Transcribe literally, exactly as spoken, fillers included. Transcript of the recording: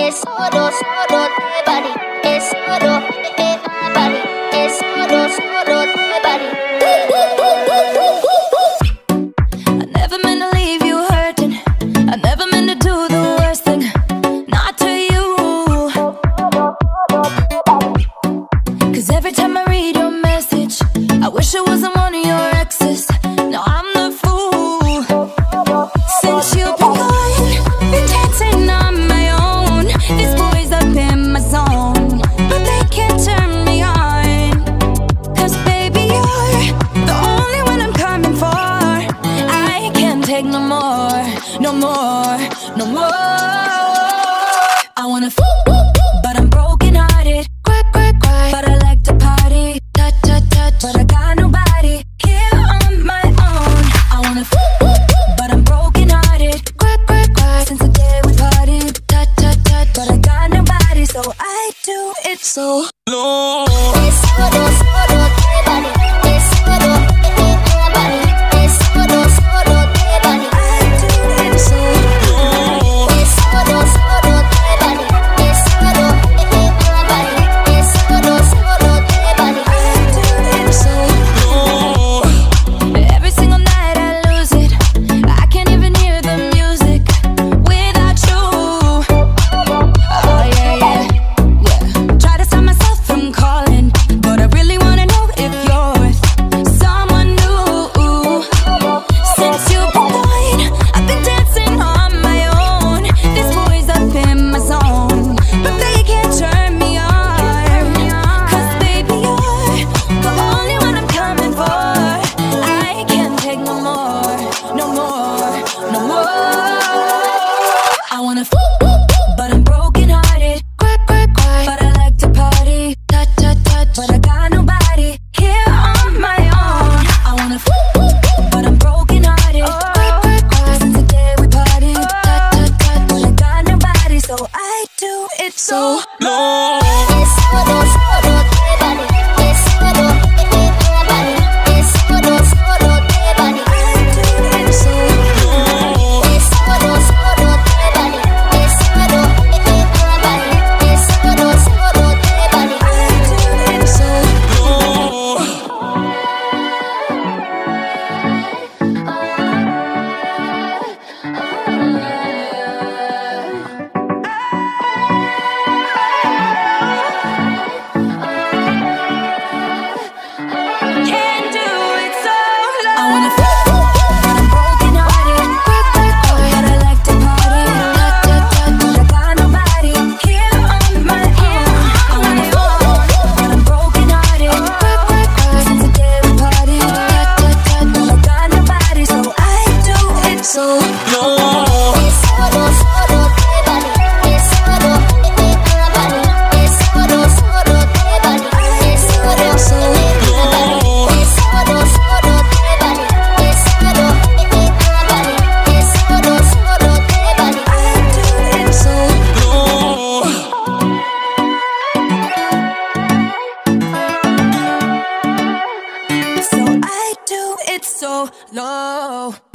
es solo, solo de body, es solo, eh, eh, body, es solo, solo de body. I never meant to leave you hurting. I never meant to do the worst thing, not to you. Cause every time I read your message, I wish it wasn't one of your exes. No, I'm the fool. Since you've been gone, been dancing on my own. This boy's up in my zone, but they can't turn me on. Cause baby, you're the only one I'm coming for. I can't take no more, no more, no more. I wanna f, but I'm broken hearted. Cry, cry, cry, but I like to party. Touch, touch, touch, but I got nobody here on my own. I wanna f, but I'm broken hearted. Cry, cry, cry, since the day we parted. Touch, touch, touch, but I got nobody, so I do it so low. Es solo, solo de body, es solo, eh, eh, body, es solo, solo de body. I do it so low. Es solo, solo de body, es solo, eh, eh, body, es solo, solo de body. I do it so low. Every single night I lose it. I can't even hear the music without you. Oh yeah, yeah, yeah. Try to stop myself from calling, but I really wanna know if you're with someone new. Since you've been gone, I've been dancing on my own. This boy's up in my zone, but they can't turn me on. Cause baby, you're the only one I'm coming for. I can't take no more, no more, no more. I wanna f, but I'm broken hearted. Cry, cry, cry, but I like to party. Touch, touch, touch, but I got nobody here on my own. I wanna f, but I'm broken hearted. Cry, cry, cry, since the day we parted. Touch, touch, touch, but I got nobody, so I do it so low. Es solo, solo de body, es solo, eh, eh, body, es solo, solo de body. I do it so low. Es solo, solo de body, es solo, eh, eh, body, es solo, solo de body. I do it so low. Can't do it so low. I wanna f, but I'm broken hearted. Cry, cry, cry, but I like to party. Touch, touch, touch, but I got nobody here on my own. I wanna f, but I'm broken hearted. Cry, cry, cry, since the day we parted. Touch, touch, touch, but I got nobody, so I do it so low. Es solo, solo de body, es solo, eh, eh, body, es solo, solo de body, es solo, So eh, body, es solo, solo de body, es solo, eh, body, es solo, solo de body. I do it so low. So I do it so low.